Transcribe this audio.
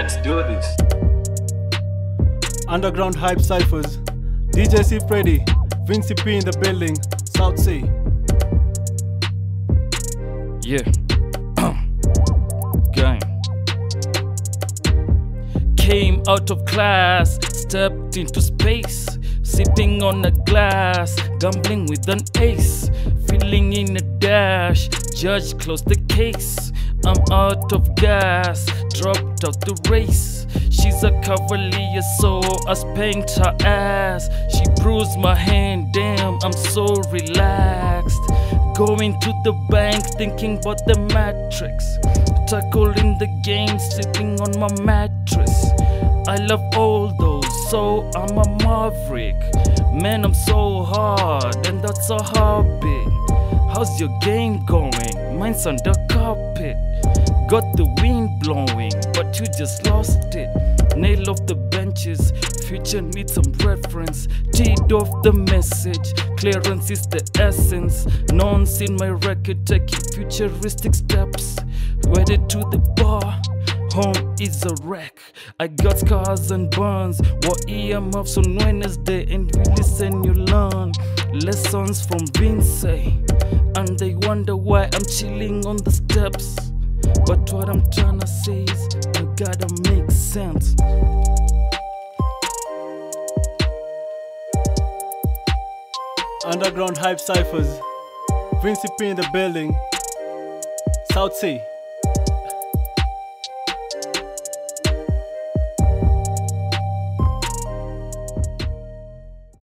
Let's do this. Underground hype cyphers. DJ C-Freddy, Vinsy P in the building, South Sea. Yeah. Gang. Came out of class, stepped into space, sitting on a glass, gambling with an ace, filling in a dash. Judge closed the case. I'm out of gas, dropped out the race. She's a cavalier, so I spanked her ass. She bruised my hand, damn, I'm so relaxed. Going to the bank, thinking about the matrix. Tackling the game, sleeping on my mattress. I love all those, so I'm a maverick. Man, I'm so hard, and that's a hobby. How's your game going? Mine's under carpet. Got the wind blowing, but you just lost it. Nail off the benches, future needs some reference. Teed off the message, clearance is the essence. Nonce in my record, taking futuristic steps. Wedded to the bar, home is a wreck. I got scars and burns, wore earmuffs on Wednesday, and we listen, you learn lessons from Vinsy. And they wonder why I'm chilling on the steps. But what I'm trying to say is, I gotta make sense. Underground hype cyphers. Vinsy P in the building, South Sea.